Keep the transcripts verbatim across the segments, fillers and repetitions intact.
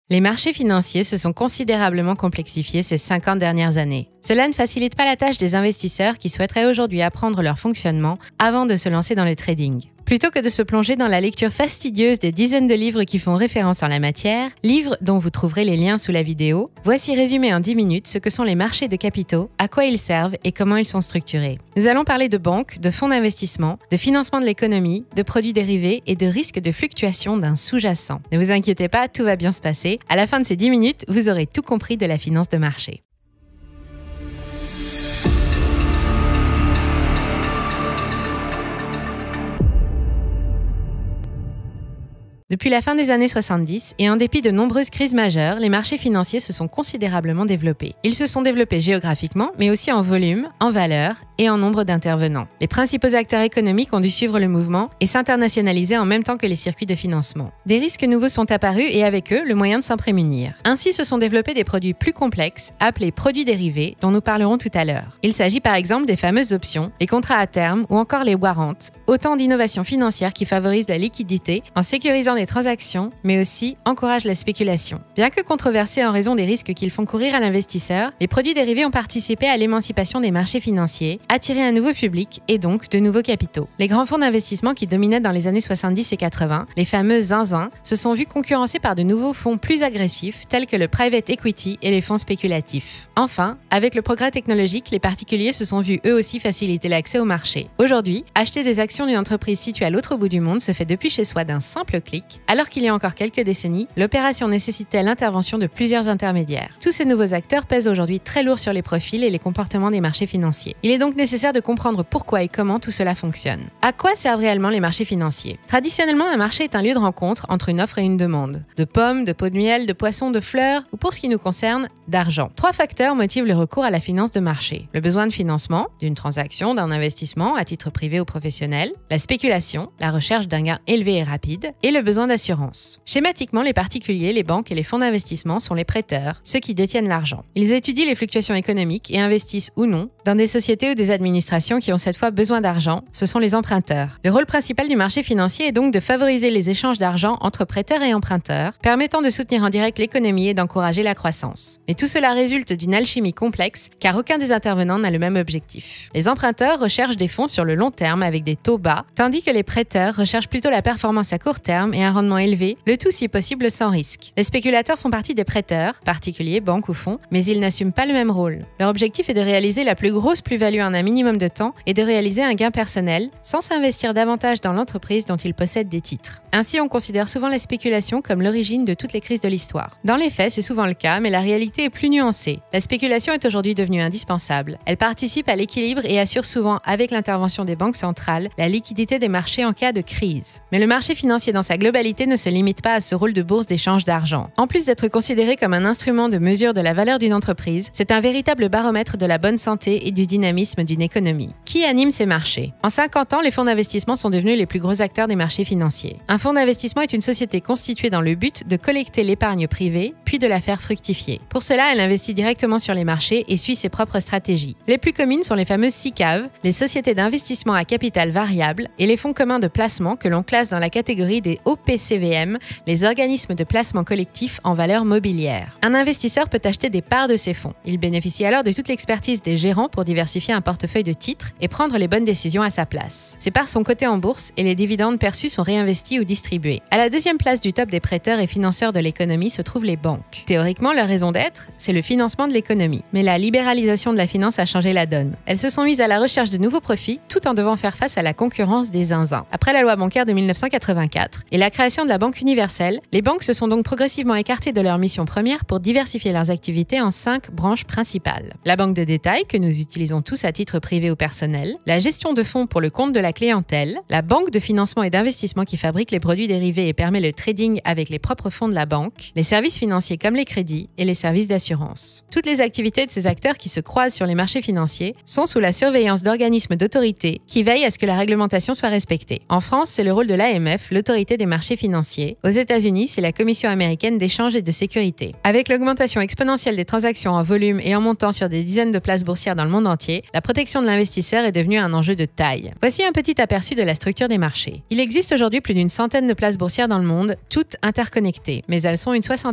Les marchés financiers se sont considérablement complexifiés ces cinquante dernières années. Cela ne facilite pas la tâche des investisseurs qui souhaiteraient aujourd'hui apprendre leur fonctionnement avant de se lancer dans le trading. Plutôt que de se plonger dans la lecture fastidieuse des dizaines de livres qui font référence en la matière, livres dont vous trouverez les liens sous la vidéo, voici résumé en dix minutes ce que sont les marchés de capitaux, à quoi ils servent et comment ils sont structurés. Nous allons parler de banques, de fonds d'investissement, de financement de l'économie, de produits dérivés et de risques de fluctuation d'un sous-jacent. Ne vous inquiétez pas, tout va bien se passer. À la fin de ces dix minutes, vous aurez tout compris de la finance de marché. Depuis la fin des années soixante-dix, et en dépit de nombreuses crises majeures, les marchés financiers se sont considérablement développés. Ils se sont développés géographiquement, mais aussi en volume, en valeur et en nombre d'intervenants. Les principaux acteurs économiques ont dû suivre le mouvement et s'internationaliser en même temps que les circuits de financement. Des risques nouveaux sont apparus et avec eux, le moyen de s'en prémunir. Ainsi se sont développés des produits plus complexes, appelés produits dérivés, dont nous parlerons tout à l'heure. Il s'agit par exemple des fameuses options, les contrats à terme ou encore les warrants, autant d'innovations financières qui favorisent la liquidité en sécurisant des transactions, mais aussi encouragent la spéculation. Bien que controversés en raison des risques qu'ils font courir à l'investisseur, les produits dérivés ont participé à l'émancipation des marchés financiers, attiré un nouveau public et donc de nouveaux capitaux. Les grands fonds d'investissement qui dominaient dans les années soixante-dix et quatre-vingts, les fameux zinzins, se sont vus concurrencés par de nouveaux fonds plus agressifs tels que le private equity et les fonds spéculatifs. Enfin, avec le progrès technologique, les particuliers se sont vus eux aussi faciliter l'accès au marché. Aujourd'hui, acheter des actions d'une entreprise située à l'autre bout du monde se fait depuis chez soi d'un simple clic, alors qu'il y a encore quelques décennies, l'opération nécessitait l'intervention de plusieurs intermédiaires. Tous ces nouveaux acteurs pèsent aujourd'hui très lourd sur les profils et les comportements des marchés financiers. Il est donc nécessaire de comprendre pourquoi et comment tout cela fonctionne. À quoi servent réellement les marchés financiers? Traditionnellement, un marché est un lieu de rencontre entre une offre et une demande. De pommes, de pots de miel, de poissons, de fleurs, ou pour ce qui nous concerne, d'argent. Trois facteurs motivent le recours à la finance de marché. Le besoin de financement, d'une transaction, d'un investissement, à titre privé ou professionnel, la spéculation, la recherche d'un gain élevé et rapide, et le besoin d'assurance. Schématiquement, les particuliers, les banques et les fonds d'investissement sont les prêteurs, ceux qui détiennent l'argent. Ils étudient les fluctuations économiques et investissent ou non dans des sociétés ou des administrations qui ont cette fois besoin d'argent, ce sont les emprunteurs. Le rôle principal du marché financier est donc de favoriser les échanges d'argent entre prêteurs et emprunteurs, permettant de soutenir en direct l'économie et d'encourager la croissance. Mais tout cela résulte d'une alchimie complexe, car aucun des intervenants n'a le même objectif. Les emprunteurs recherchent des fonds sur le long terme avec des taux bas, tandis que les prêteurs recherchent plutôt la performance à court terme et un rendement élevé, le tout si possible sans risque. Les spéculateurs font partie des prêteurs, particuliers, banques ou fonds, mais ils n'assument pas le même rôle. Leur objectif est de réaliser la plus grosse plus-value en un minimum de temps et de réaliser un gain personnel sans s'investir davantage dans l'entreprise dont ils possèdent des titres. Ainsi, on considère souvent la spéculation comme l'origine de toutes les crises de l'histoire. Dans les faits, c'est souvent le cas, mais la réalité est plus nuancée. La spéculation est aujourd'hui devenue indispensable. Elle participe à l'équilibre et assure souvent, avec l'intervention des banques centrales, la liquidité des marchés en cas de crise. Mais le marché financier dans sa globalité ne se limite pas à ce rôle de bourse d'échange d'argent. En plus d'être considéré comme un instrument de mesure de la valeur d'une entreprise, c'est un véritable baromètre de la bonne santé et du dynamisme d'une économie. Qui anime ces marchés? En cinquante ans, les fonds d'investissement sont devenus les plus gros acteurs des marchés financiers. Un fonds d'investissement est une société constituée dans le but de collecter l'épargne privée, puis de la faire fructifier. Pour cela, elle investit directement sur les marchés et suit ses propres stratégies. Les plus communes sont les fameuses S I C A V, les sociétés d'investissement à capital variable, et les fonds communs de placement que l'on classe dans la catégorie des O P C V M, les organismes de placement collectif en valeur mobilière. Un investisseur peut acheter des parts de ces fonds. Il bénéficie alors de toute l'expertise des gérants pour diversifier un portefeuille de titres et prendre les bonnes décisions à sa place. Ces parts sont cotées en bourse et les dividendes perçus sont réinvestis ou distribués. À la deuxième place du top des prêteurs et financeurs de l'économie se trouvent les banques. Théoriquement, leur raison d'être, c'est le financement de l'économie. Mais la libéralisation de la finance a changé la donne. Elles se sont mises à la recherche de nouveaux profits tout en devant faire face à la concurrence des zinzins. Après la loi bancaire de mille neuf cent quatre-vingt-quatre et la création de la Banque universelle, les banques se sont donc progressivement écartées de leur mission première pour diversifier leurs activités en cinq branches principales. La banque de détail, que nous utilisons tous à titre privé ou personnel, la gestion de fonds pour le compte de la clientèle, la banque de financement et d'investissement qui fabrique les produits dérivés et permet le trading avec les propres fonds de la banque, les services financiers comme les crédits et les services d'assurance. Toutes les activités de ces acteurs qui se croisent sur les marchés financiers sont sous la surveillance d'organismes d'autorité qui veillent à ce que la réglementation soit respectée. En France, c'est le rôle de l'A M F, l'autorité des marchés financiers. Aux États-Unis, c'est la Commission américaine d'échange et de sécurité. Avec l'augmentation exponentielle des transactions en volume et en montant sur des dizaines de places boursières dans le monde entier, la protection de l'investisseur est devenue un enjeu de taille. Voici un petit aperçu de la structure des marchés. Il existe aujourd'hui plus d'une centaine de places boursières dans le monde, toutes interconnectées, mais elles sont une soixantaine à partager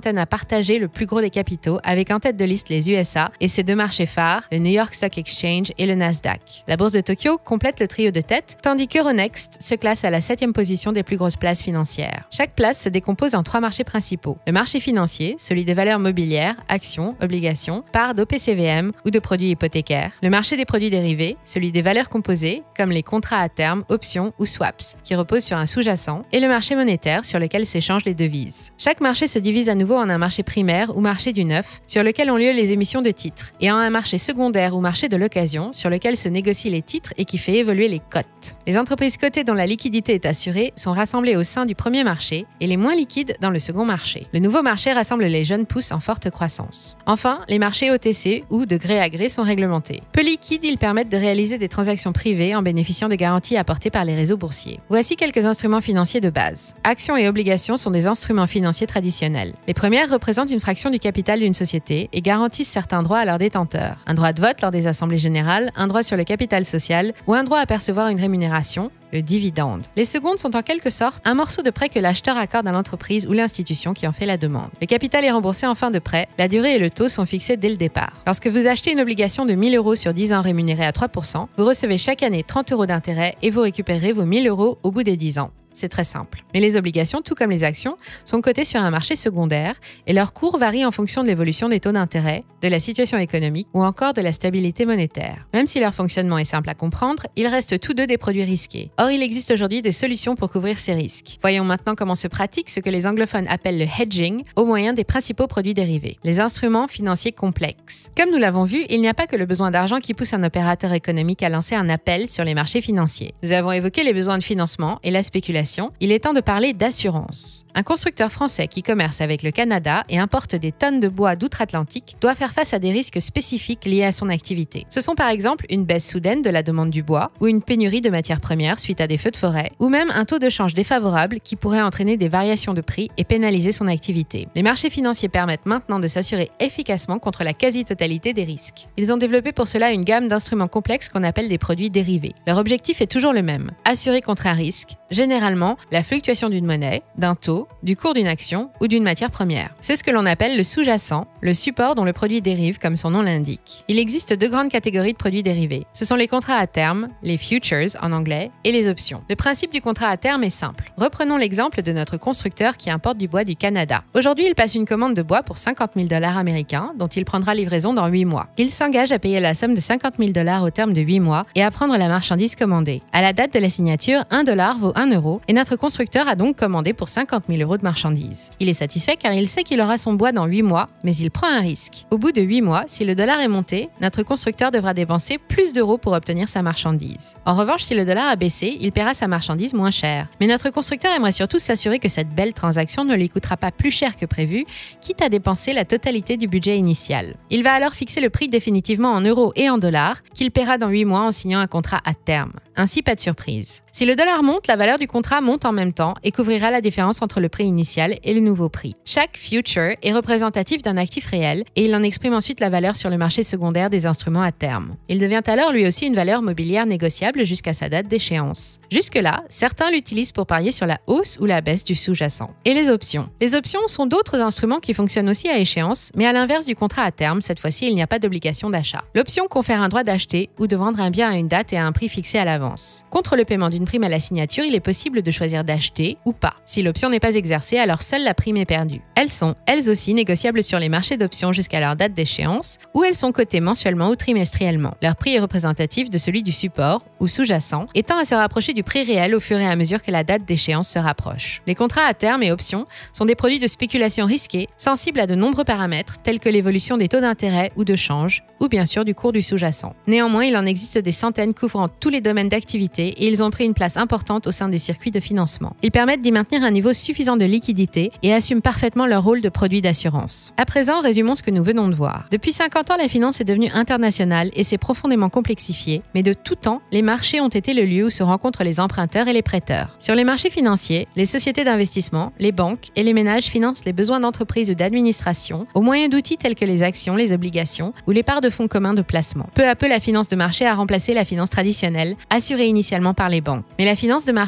partager le plus gros des capitaux avec en tête de liste les U S A et ses deux marchés phares, le New York Stock Exchange et le Nasdaq. La bourse de Tokyo complète le trio de tête, tandis qu'Euronext se classe à la septième position des plus grosses places financières. Chaque place se décompose en trois marchés principaux. Le marché financier, celui des valeurs mobilières, actions, obligations, parts d'O P C V M ou de produits hypothécaires. Le marché des produits dérivés, celui des valeurs composées, comme les contrats à terme, options ou swaps, qui reposent sur un sous-jacent, et le marché monétaire, sur lequel s'échangent les devises. Chaque marché se divise à nouveau en un marché primaire ou marché du neuf, sur lequel ont lieu les émissions de titres, et en un marché secondaire ou marché de l'occasion, sur lequel se négocient les titres et qui fait évoluer les cotes. Les entreprises cotées dont la liquidité est assurée sont rassemblées au sein du premier marché et les moins liquides dans le second marché. Le nouveau marché rassemble les jeunes pousses en forte croissance. Enfin, les marchés O T C ou de gré à gré sont réglementés. Peu liquides, ils permettent de réaliser des transactions privées en bénéficiant de garanties apportées par les réseaux boursiers. Voici quelques instruments financiers de base. Actions et obligations sont des instruments financiers traditionnels. Les premières représentent une fraction du capital d'une société et garantissent certains droits à leurs détenteurs. Un droit de vote lors des assemblées générales, un droit sur le capital social ou un droit à percevoir une rémunération, le dividende. Les secondes sont en quelque sorte un morceau de prêt que l'acheteur accorde à l'entreprise ou l'institution qui en fait la demande. Le capital est remboursé en fin de prêt, la durée et le taux sont fixés dès le départ. Lorsque vous achetez une obligation de mille euros sur dix ans rémunérée à trois pour cent, vous recevez chaque année trente euros d'intérêt et vous récupérez vos mille euros au bout des dix ans. C'est très simple. Mais les obligations, tout comme les actions, sont cotées sur un marché secondaire et leur cours varie en fonction de l'évolution des taux d'intérêt, de la situation économique ou encore de la stabilité monétaire. Même si leur fonctionnement est simple à comprendre, ils restent tous deux des produits risqués. Or, il existe aujourd'hui des solutions pour couvrir ces risques. Voyons maintenant comment se pratique ce que les anglophones appellent le hedging au moyen des principaux produits dérivés, les instruments financiers complexes. Comme nous l'avons vu, il n'y a pas que le besoin d'argent qui pousse un opérateur économique à lancer un appel sur les marchés financiers. Nous avons évoqué les besoins de financement et la spéculation. Il est temps de parler d'assurance. Un constructeur français qui commerce avec le Canada et importe des tonnes de bois d'outre-Atlantique doit faire face à des risques spécifiques liés à son activité. Ce sont par exemple une baisse soudaine de la demande du bois ou une pénurie de matières premières suite à des feux de forêt ou même un taux de change défavorable qui pourrait entraîner des variations de prix et pénaliser son activité. Les marchés financiers permettent maintenant de s'assurer efficacement contre la quasi-totalité des risques. Ils ont développé pour cela une gamme d'instruments complexes qu'on appelle des produits dérivés. Leur objectif est toujours le même, assurer contre un risque, généralement la fluctuation d'une monnaie, d'un taux, du cours d'une action ou d'une matière première. C'est ce que l'on appelle le sous-jacent, le support dont le produit dérive comme son nom l'indique. Il existe deux grandes catégories de produits dérivés. Ce sont les contrats à terme, les futures en anglais, et les options. Le principe du contrat à terme est simple. Reprenons l'exemple de notre constructeur qui importe du bois du Canada. Aujourd'hui, il passe une commande de bois pour cinquante mille dollars américains dont il prendra livraison dans huit mois. Il s'engage à payer la somme de cinquante mille dollars au terme de huit mois et à prendre la marchandise commandée. À la date de la signature, un dollar vaut un euro et notre constructeur a donc commandé pour cinquante mille euros de marchandises. Il est satisfait car il sait qu'il aura son bois dans huit mois, mais il prend un risque. Au bout de huit mois, si le dollar est monté, notre constructeur devra dépenser plus d'euros pour obtenir sa marchandise. En revanche, si le dollar a baissé, il paiera sa marchandise moins cher. Mais notre constructeur aimerait surtout s'assurer que cette belle transaction ne lui coûtera pas plus cher que prévu, quitte à dépenser la totalité du budget initial. Il va alors fixer le prix définitivement en euros et en dollars, qu'il paiera dans huit mois en signant un contrat à terme. Ainsi, pas de surprise. Si le dollar monte, la valeur du contrat monte en même temps et couvrira la différence entre le prix initial et le nouveau prix. Chaque future est représentatif d'un actif réel et il en exprime ensuite la valeur sur le marché secondaire des instruments à terme. Il devient alors lui aussi une valeur mobilière négociable jusqu'à sa date d'échéance. Jusque-là, certains l'utilisent pour parier sur la hausse ou la baisse du sous-jacent. Et les options. Les options sont d'autres instruments qui fonctionnent aussi à échéance, mais à l'inverse du contrat à terme, cette fois-ci, il n'y a pas d'obligation d'achat. L'option confère un droit d'acheter ou de vendre un bien à une date et à un prix fixé à l'avance. Contre le paiement d'une prime à la signature, il est possible de choisir d'acheter ou pas. Si l'option n'est pas exercée, alors seule la prime est perdue. Elles sont, elles aussi, négociables sur les marchés d'options jusqu'à leur date d'échéance, ou elles sont cotées mensuellement ou trimestriellement. Leur prix est représentatif de celui du support, ou sous-jacent, et tend à se rapprocher du prix réel au fur et à mesure que la date d'échéance se rapproche. Les contrats à terme et options sont des produits de spéculation risqués, sensibles à de nombreux paramètres, tels que l'évolution des taux d'intérêt ou de change, ou bien sûr du cours du sous-jacent. Néanmoins, il en existe des centaines couvrant tous les domaines d'activité et ils ont pris une place importante au sein des circuits de financement. Ils permettent d'y maintenir un niveau suffisant de liquidité et assument parfaitement leur rôle de produit d'assurance. À présent, résumons ce que nous venons de voir. Depuis cinquante ans, la finance est devenue internationale et s'est profondément complexifiée, mais de tout temps, les marchés ont été le lieu où se rencontrent les emprunteurs et les prêteurs. Sur les marchés financiers, les sociétés d'investissement, les banques et les ménages financent les besoins d'entreprises ou d'administration au moyen d'outils tels que les actions, les obligations ou les parts de fonds communs de placement. Peu à peu, la finance de marché a remplacé la finance traditionnelle, assurée initialement par les banques. Mais la finance de marché est par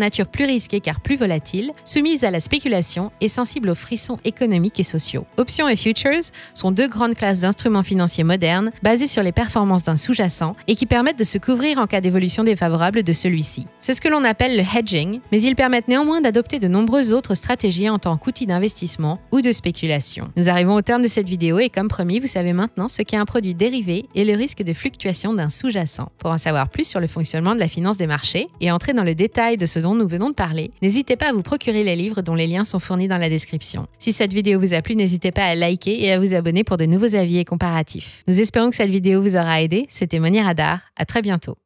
nature plus risquée car plus volatile, soumise à la spéculation et sensible aux frissons économiques et sociaux. Options et futures sont deux grandes classes d'instruments financiers modernes basées sur les performances d'un sous-jacent et qui permettent de se couvrir en cas d'évolution défavorable de celui-ci. C'est ce que l'on appelle le hedging, mais ils permettent néanmoins d'adopter de nombreuses autres stratégies en tant qu'outil d'investissement ou de spéculation. Nous arrivons au terme de cette vidéo et comme promis, vous savez maintenant ce qu'est un produit dérivé et le risque de fluctuation d'un sous-jacent. Pour en savoir plus sur le fonctionnement de la finance des marchés et entrer dans le détail de ce dont nous venons de parler, n'hésitez pas à vous procurer les livres dont les liens sont fournis dans la description. Si cette vidéo vous a plu, n'hésitez pas à liker et à vous abonner pour de nouveaux avis et comparatifs. Nous espérons que cette vidéo vous aura aidé. C'était Monier Radar. À très bientôt.